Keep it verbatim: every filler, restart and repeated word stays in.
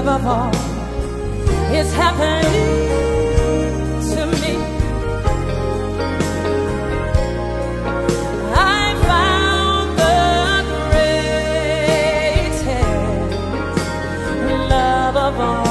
of all is happening to me. I found the greatest love of all.